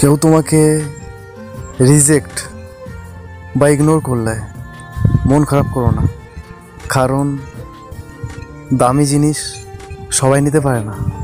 কেউ তোমাকে রিজেক্ট বা ইগনোর করলে মন খারাপ করো না, কারণ দামি জিনিস সবাই নিতে পারে না।